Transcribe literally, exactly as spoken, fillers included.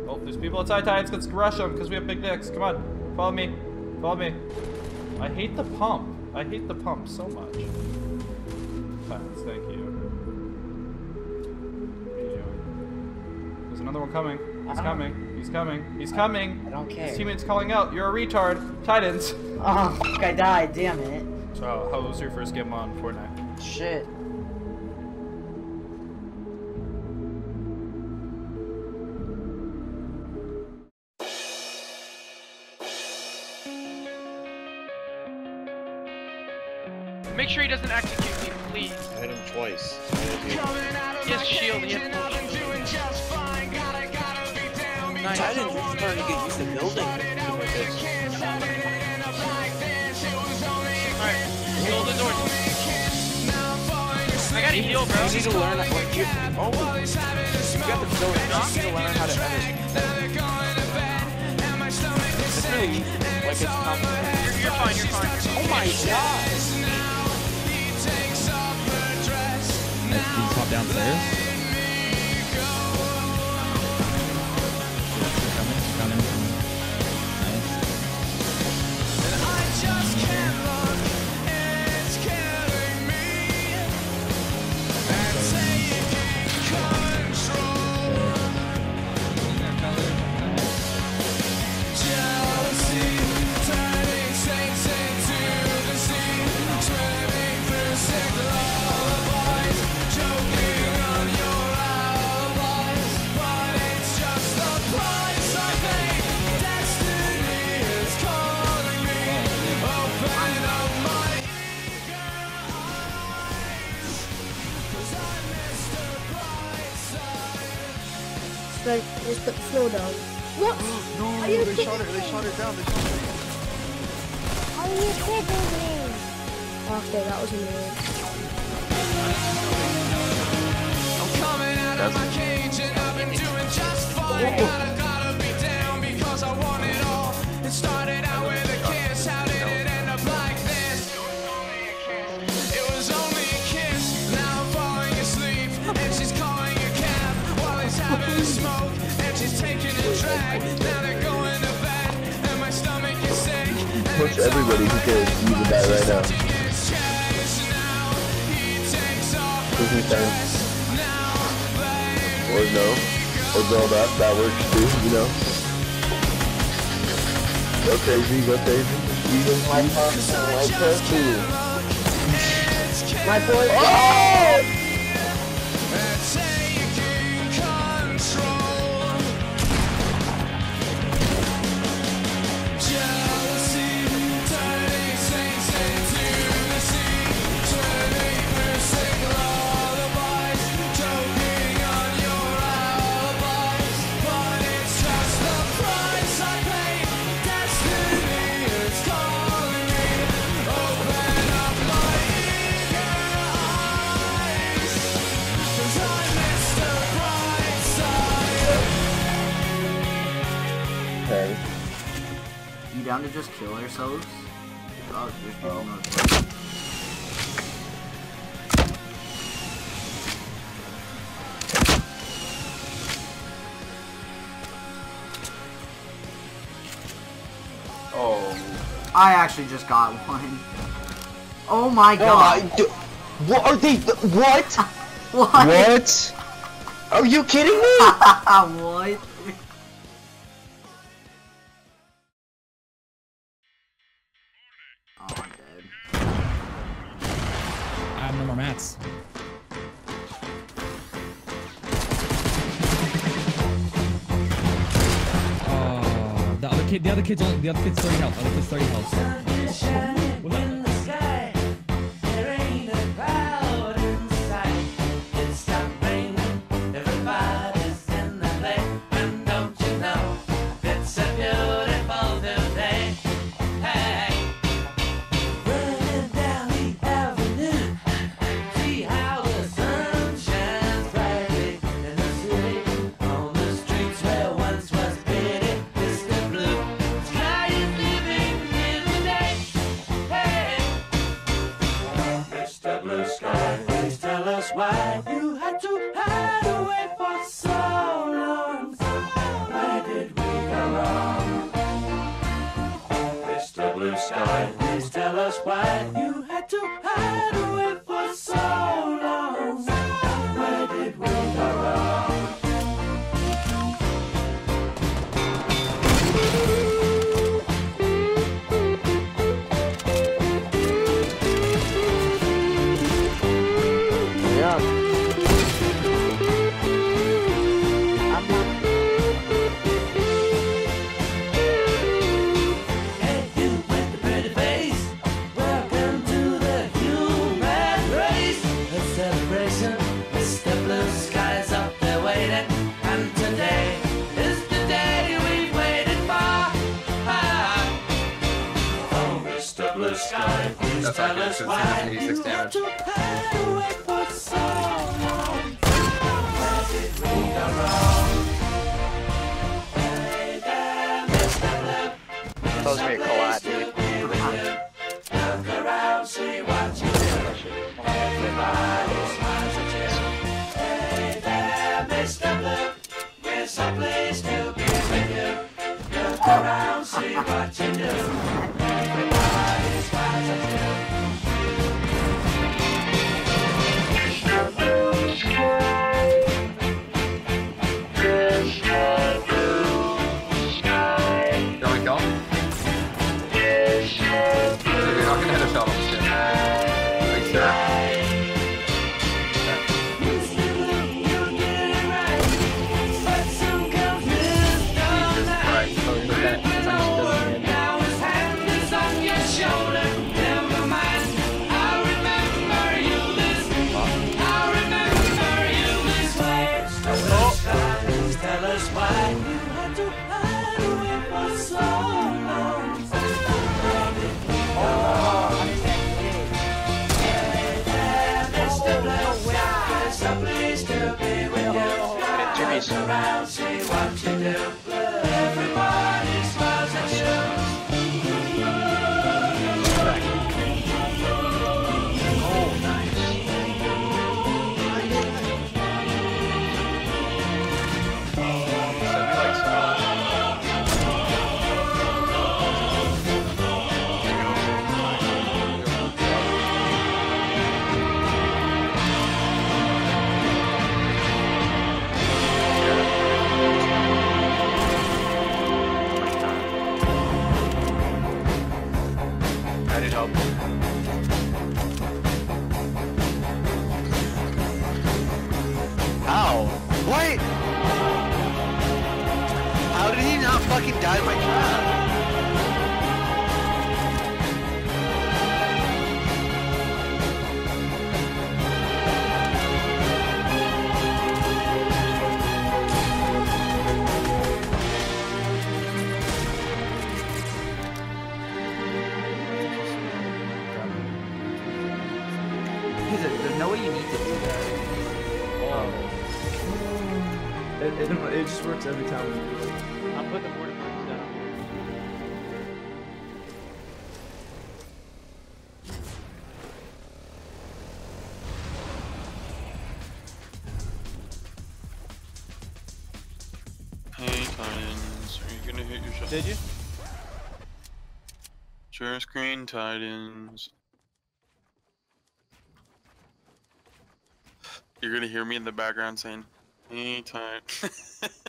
Oh, there's people outside Tydens. Let's rush them because we have big dicks. Come on. Follow me. Follow me. I hate the pump. I hate the pump so much. Tydens, thank you. What are you doing? There's another one coming. He's coming. He's coming. He's coming. I don't care. His teammate's calling out. You're a retard. Tydens. Oh, fuck, I died. Damn it. So, how was your first game on Fortnite? Shit. Make sure he doesn't execute me, please. I hit him twice. He has shield, he has full shield. Nice. Tydens, you're starting to get used to building. Alright, hold the door. I gotta heal, bro. You need to learn that, like, you, oh, you got the building, you need to learn how to edit. It's really easy, like, it's complicated. You're, you're fine, you're fine. Oh my god! Let's pop downstairs. Coming, coming, coming. Like, just put the floor down. What? No, Are you they kidding shot it, they me? shot it down, they shot it down. Are you kidding me? Okay, that was annoying. I'm coming out of my cage and I've been doing just fine. Gotta, gotta be down because I want it all. It started out with a kiss, how did it end up like this? It was only a kiss, now I'm falling asleep. And she's calling a cab while he's having a smoke. And she's taking a drag, now they're going to bed. And my stomach is sick. Push everybody who cares to use that right now. Pushing time. Or no. Or go that, that works too, you know. Go crazy, go crazy. Even my pump, my pump too. My boy. Oh! Okay. You down to just kill ourselves? Oh, there's people Oh. not. Oh. I actually just got one. Oh my god. Oh my, what are they? What? What? What? Are you kidding me? What? Oh, I'm dead. I have no more mats. Oh, the other kid, the other kid's on, the other kid's thirty health. The other kid's thirty health. What's up? Hey! sky. Please tell us why you had to hide away for so long. Where did we go wrong? Sky, please That's tell accurate, us so why it's eighty-six you had damage. to hide away for so long. Where did we go wrong? Baby, Mister Blue, Supposed to be a collab, dude. look around, see what you do. Everybody smiles at you. Baby, Mister Blue, we're so pleased to be with you. Look around, see what you do. Everybody smiles at you. There we go. You're not gonna hit a shot on this shit. Are you sure? Right. Now his hand is on your shoulder. Never mind. I remember you this. I remember you this way. Please tell us why you had to hide away for so long. Hey there, Mister Blue Sky, so pleased to be with you. Look around, see what you do. Everybody smiles at you. I need help. Ow! What? How did he not fucking die in my trap? There's no way you need to do that. It, it, it just works every time we do it. I'm putting the border points down. Hey, Tydens, are you gonna hit your shot? Did you? Share screen, Tydens. You're gonna hear me in the background saying, hey, Tydens.